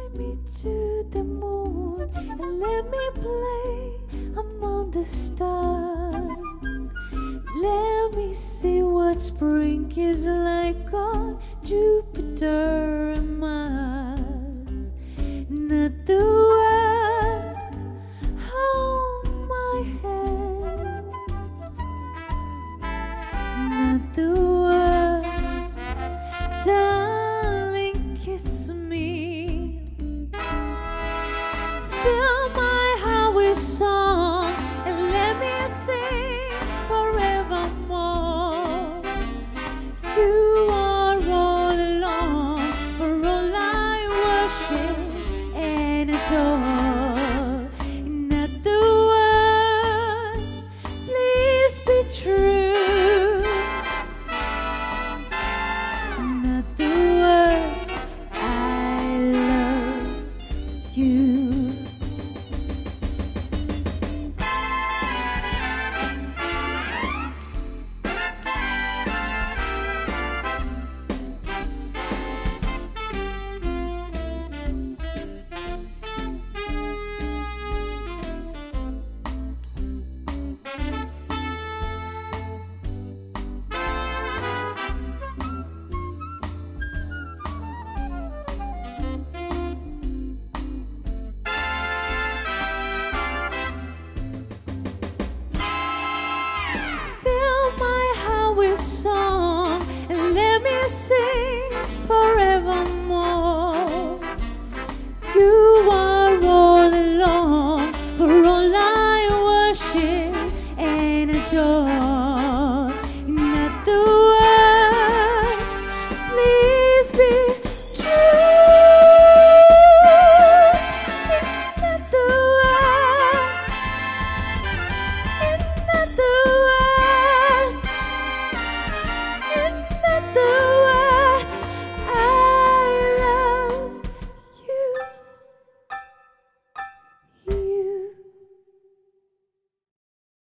me to the moon and let me play among the stars. Let me see what spring is like on Jupiter and Mars. Not the